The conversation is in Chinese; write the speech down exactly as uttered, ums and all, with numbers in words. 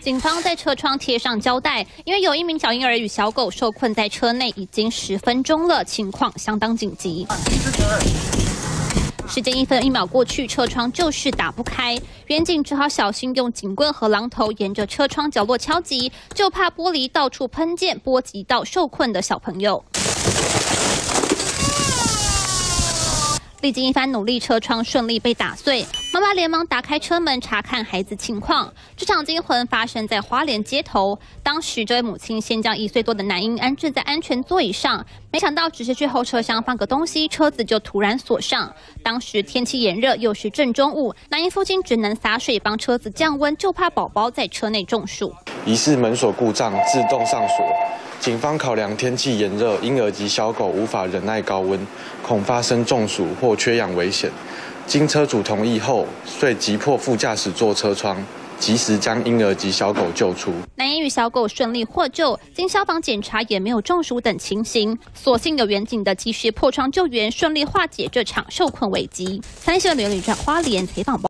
警方在车窗贴上胶带，因为有一名小婴儿与小狗受困在车内已经十分钟了，情况相当紧急。时间一分一秒过去，车窗就是打不开，员警只好小心用警棍和榔头沿着车窗角落敲击，就怕玻璃到处喷溅，波及到受困的小朋友。 历经一番努力，车窗顺利被打碎。妈妈连忙打开车门查看孩子情况。这场惊魂发生在花莲街头。当时，这位母亲先将一岁多的男婴安置在安全座椅上，没想到只是去后车厢放个东西，车子就突然锁上。当时天气炎热，又是正中午，男婴父亲只能洒水帮车子降温，就怕宝宝在车内中暑。 疑似门锁故障，自动上锁。 警方考量天气炎热，婴儿及小狗无法忍耐高温，恐发生中暑或缺氧危险。经车主同意后，遂击破副驾驶座车窗，及时将婴儿及小狗救出。 男婴与小狗顺利获救，经消防检查也没有中暑等情形。所幸有员警的及时破窗救援，顺利化解这场受困危机。三立新闻刘李传花莲采访报。